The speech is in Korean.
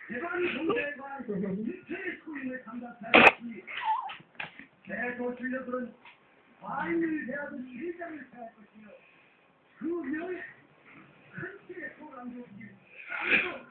대단히 동대과 일체의 소임을 감당하였으니 대도 줄려들은 과인을 대하던 일장을 대할 것이며 그 명에 큰 길에 소강조기 땅도